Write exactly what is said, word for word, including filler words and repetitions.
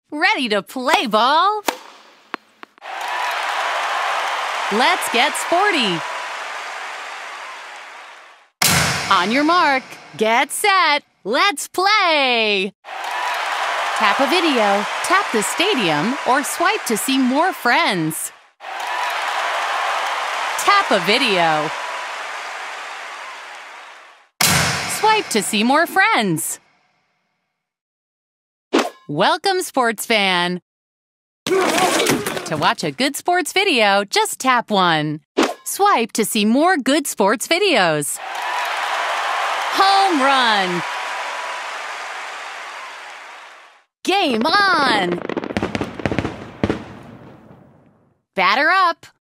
Ready to play ball? Let's get sporty. On your mark, get set, let's play! Tap a video, tap the stadium, or swipe to see more friends. Tap a video. Swipe to see more friends. Welcome, sports fan! To watch a good sports video, just tap one. Swipe to see more good sports videos. Home run! Game on! Batter up!